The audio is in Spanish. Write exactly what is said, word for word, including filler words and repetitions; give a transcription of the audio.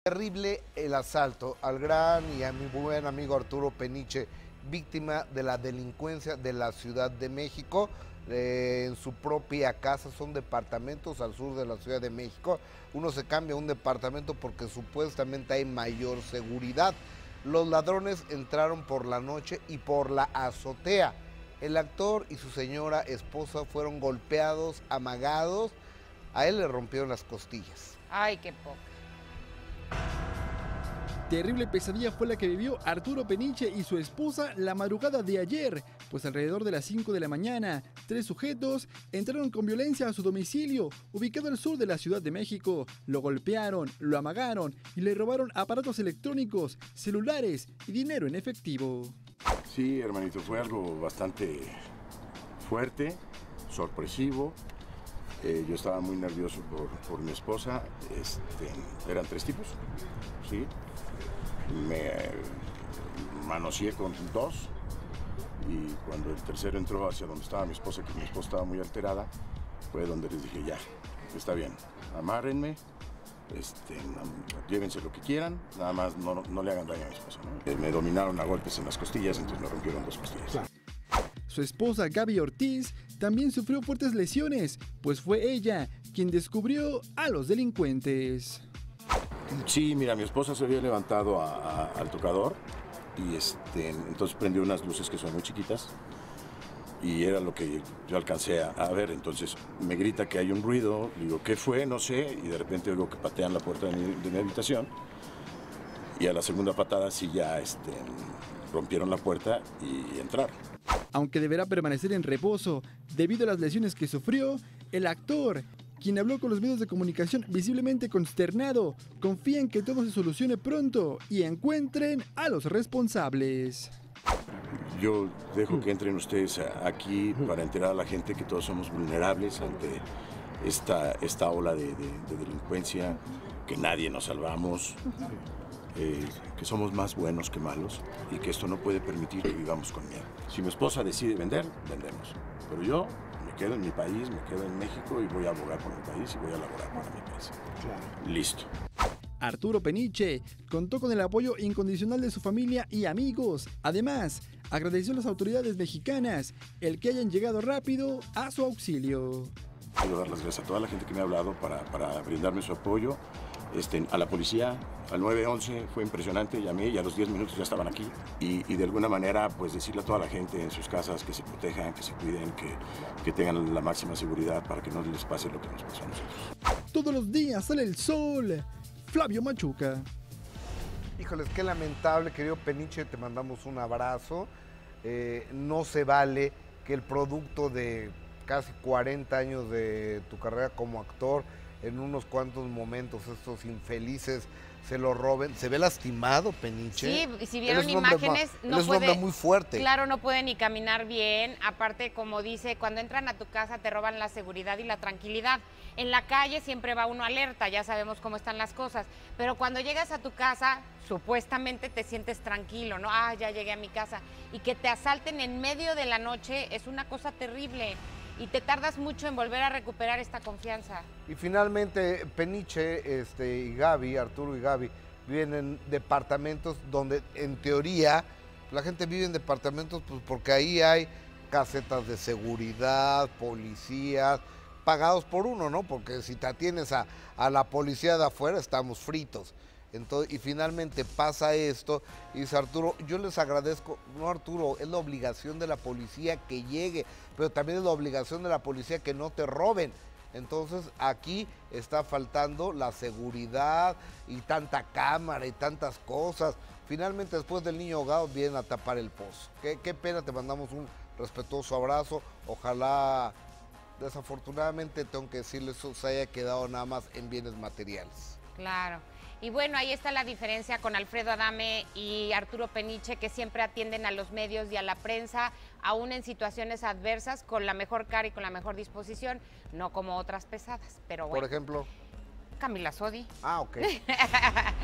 Terrible el asalto al gran y a mi buen amigo Arturo Peniche, víctima de la delincuencia de la Ciudad de México, eh, en su propia casa. Son departamentos al sur de la Ciudad de México. Uno se cambia a un departamento porque supuestamente hay mayor seguridad. Los ladrones entraron por la noche y por la azotea. El actor y su señora esposa fueron golpeados, amagados. A él le rompieron las costillas. Ay, qué poca. Terrible pesadilla fue la que vivió Arturo Peniche y su esposa la madrugada de ayer, pues alrededor de las cinco de la mañana, tres sujetos entraron con violencia a su domicilio, ubicado al sur de la Ciudad de México. Lo golpearon, lo amagaron y le robaron aparatos electrónicos, celulares y dinero en efectivo. Sí, hermanito, fue algo bastante fuerte, sorpresivo. Eh, yo estaba muy nervioso por, por mi esposa. Este, eran tres tipos, ¿sí? Me eh, manoseé con dos y cuando el tercero entró hacia donde estaba mi esposa, que mi esposa estaba muy alterada, fue donde les dije, ya, está bien, amárrenme, este, llévense lo que quieran, nada más no, no le hagan daño a mi esposa, ¿no? Eh, me dominaron a golpes en las costillas, entonces me rompieron dos costillas. Su esposa Gaby Ortiz también sufrió fuertes lesiones, pues fue ella quien descubrió a los delincuentes. Sí, mira, mi esposa se había levantado a, a, al tocador y este, entonces prendió unas luces que son muy chiquitas y era lo que yo alcancé a, a ver. Entonces me grita que hay un ruido, digo, ¿qué fue? No sé, y de repente oigo que patean la puerta de mi, de mi habitación y a la segunda patada sí ya este, rompieron la puerta y entraron. Aunque deberá permanecer en reposo debido a las lesiones que sufrió, el actor, quien habló con los medios de comunicación visiblemente consternado, confía en que todo se solucione pronto y encuentren a los responsables. Yo dejo que entren ustedes aquí para enterar a la gente que todos somos vulnerables ante esta, esta ola de, de, de delincuencia, que nadie nos salvamos, eh, que somos más buenos que malos y que esto no puede permitir que vivamos con miedo. Si mi esposa decide vender, vendemos, pero yo me quedo en mi país, me quedo en México y voy a abogar por mi país y voy a laborar para mi país. Claro. Listo. Arturo Peniche contó con el apoyo incondicional de su familia y amigos. Además, agradeció a las autoridades mexicanas el que hayan llegado rápido a su auxilio. Quiero dar las gracias a toda la gente que me ha hablado para, para brindarme su apoyo. Este, a la policía, al nueve once, fue impresionante, llamé y a los diez minutos ya estaban aquí. Y, y de alguna manera, pues decirle a toda la gente en sus casas que se protejan, que se cuiden, que, que tengan la máxima seguridad para que no les pase lo que nos pasó a nosotros. Todos los días sale el sol. Flavio Machuca. Híjoles, qué lamentable, querido Peniche, te mandamos un abrazo. Eh, no se vale que el producto de casi cuarenta años de tu carrera como actor, en unos cuantos momentos estos infelices se lo roben. Se ve lastimado, Peniche. Sí, y si vieron imágenes, no es un puede, hombre muy fuerte. Claro, no puede ni caminar bien. Aparte, como dice, cuando entran a tu casa te roban la seguridad y la tranquilidad. En la calle siempre va uno alerta, ya sabemos cómo están las cosas. Pero cuando llegas a tu casa, supuestamente te sientes tranquilo, ¿no? Ah, ya llegué a mi casa. Y que te asalten en medio de la noche es una cosa terrible. Y te tardas mucho en volver a recuperar esta confianza. Y finalmente, Peniche este, y Gaby, Arturo y Gaby, viven en departamentos donde, en teoría, la gente vive en departamentos pues, porque ahí hay casetas de seguridad, policías, pagados por uno, ¿no? Porque si te atienes a, a la policía de afuera, estamos fritos. Entonces, y finalmente pasa esto, y dice Arturo, yo les agradezco, no Arturo, es la obligación de la policía que llegue, pero también es la obligación de la policía que no te roben. Entonces aquí está faltando la seguridad y tanta cámara y tantas cosas. Finalmente después del niño ahogado vienen a tapar el pozo. Qué, qué pena, te mandamos un respetuoso abrazo, ojalá, desafortunadamente tengo que decirles, eso se haya quedado nada más en bienes materiales. Claro. Y bueno, ahí está la diferencia con Alfredo Adame y Arturo Peniche, que siempre atienden a los medios y a la prensa, aún en situaciones adversas, con la mejor cara y con la mejor disposición, no como otras pesadas, pero bueno. Por ejemplo. Camila Sodi. Ah, ok.